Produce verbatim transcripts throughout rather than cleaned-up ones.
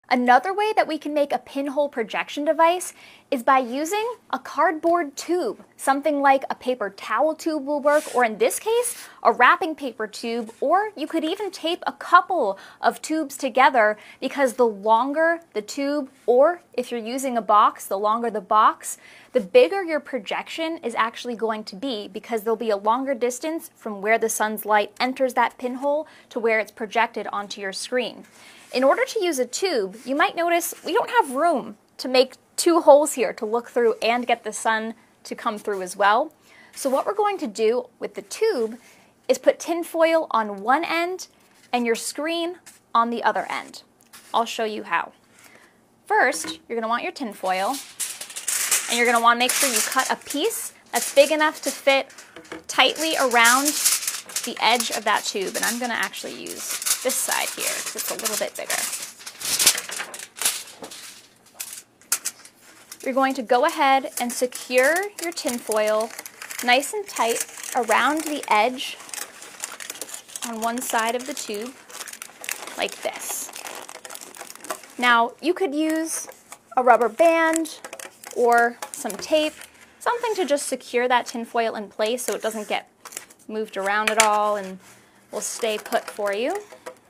Another way that we can make a pinhole projection device is by using a cardboard tube. Something like a paper towel tube will work, or in this case, a wrapping paper tube, or you could even tape a couple of tubes together, because the longer the tube, or if you're using a box, the longer the box, the bigger your projection is actually going to be, because there'll be a longer distance from where the sun's light enters that pinhole to where it's projected onto your screen. In order to use a tube, you might notice we don't have room to make two holes here to look through and get the sun to come through as well. So what we're going to do with the tube is put tin foil on one end and your screen on the other end. I'll show you how. First, you're going to want your tin foil, and you're going to want to make sure you cut a piece that's big enough to fit tightly around the edge of that tube. And I'm going to actually use this side here because it's a little bit bigger. You're going to go ahead and secure your tin foil nice and tight around the edge on one side of the tube, like this. Now, you could use a rubber band or some tape, something to just secure that tin foil in place so it doesn't get moved around at all and will stay put for you.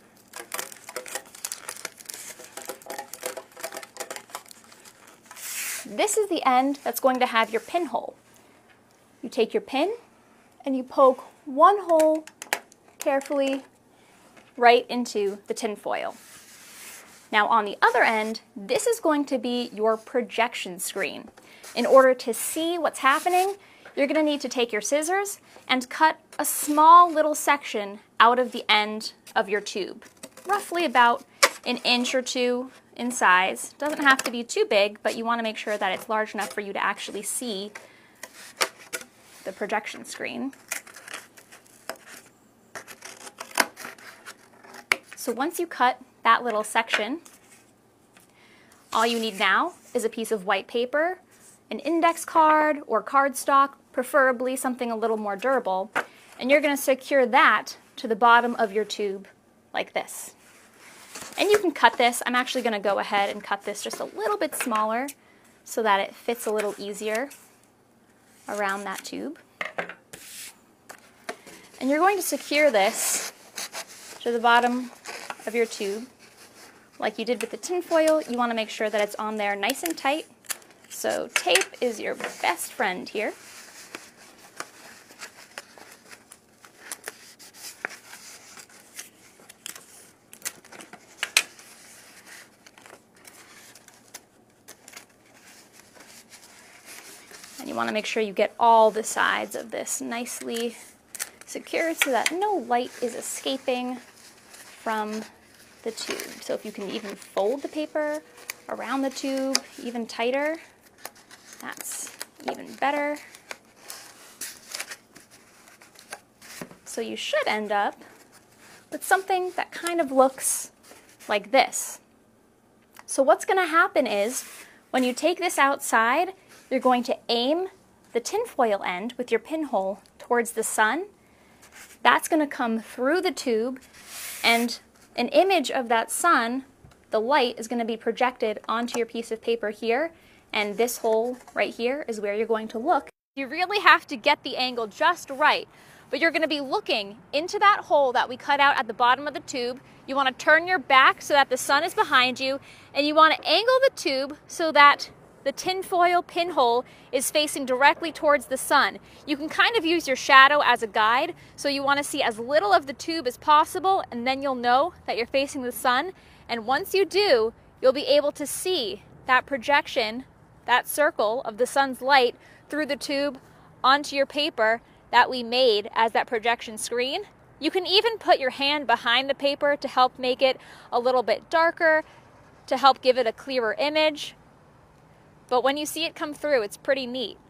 This is the end that's going to have your pinhole. You take your pin and you poke one hole carefully right into the tin foil. Now on the other end, this is going to be your projection screen. In order to see what's happening, you're going to need to take your scissors and cut a small little section out of the end of your tube, roughly about an inch or two in size. Doesn't have to be too big, but you want to make sure that it's large enough for you to actually see the projection screen. So once you cut that little section, all you need now is a piece of white paper, an index card or cardstock, preferably something a little more durable, and you're going to secure that to the bottom of your tube like this. And you can cut this. I'm actually going to go ahead and cut this just a little bit smaller so that it fits a little easier around that tube. And you're going to secure this to the bottom of your tube like you did with the tin foil. You want to make sure that it's on there nice and tight. So tape is your best friend here. And you want to make sure you get all the sides of this nicely secured so that no light is escaping from the tube. So if you can even fold the paper around the tube even tighter, that's even better. So you should end up with something that kind of looks like this. So what's going to happen is when you take this outside, you're going to aim the tinfoil end with your pinhole towards the sun. That's going to come through the tube, and an image of that sun, the light, is going to be projected onto your piece of paper here, and this hole right here is where you're going to look. You really have to get the angle just right, but you're going to be looking into that hole that we cut out at the bottom of the tube. You want to turn your back so that the sun is behind you, and you want to angle the tube so that the tinfoil pinhole is facing directly towards the sun. You can kind of use your shadow as a guide, so you want to see as little of the tube as possible, and then you'll know that you're facing the sun. And once you do, you'll be able to see that projection, that circle of the sun's light through the tube onto your paper that we made as that projection screen. You can even put your hand behind the paper to help make it a little bit darker, to help give it a clearer image. But when you see it come through, it's pretty neat.